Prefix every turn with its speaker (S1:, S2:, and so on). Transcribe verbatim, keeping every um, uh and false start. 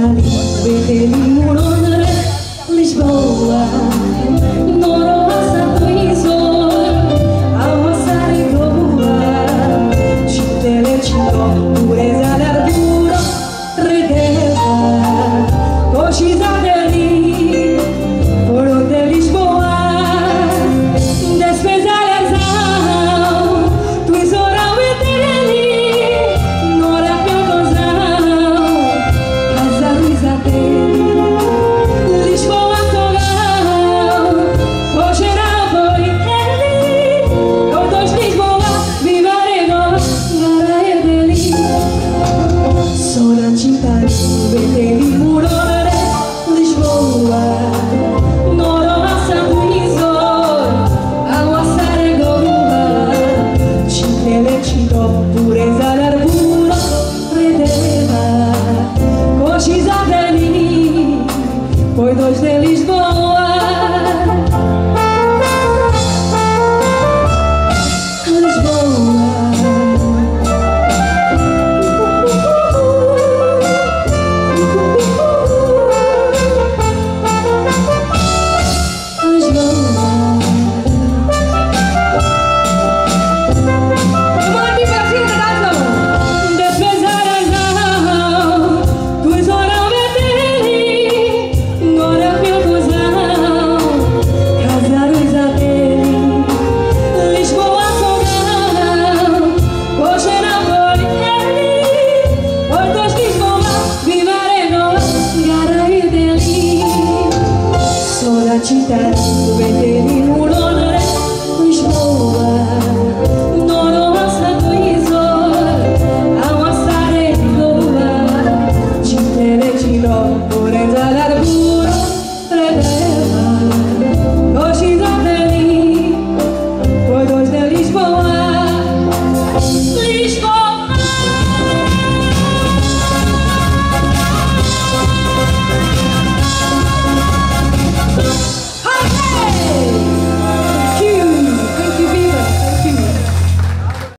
S1: Beteli Murona, Lisboa, Norosa Tuizor, Almoçare Goa, Chitele Chito, Pureza d'Arburo, Redeva, Cochisa Deli, Foro de Lisboa, Despesa Lesão, Tuizora Beteli, Nora Piantozão, Casa Luisa Deli. Beteli Murona, Lisboa, Norosa Tuizor, Almoçare Goa, Chitele Chito, Pureza d'Arburo, Redeva, Cochisa Deli, foi dois de Lisboa. Città, Beteli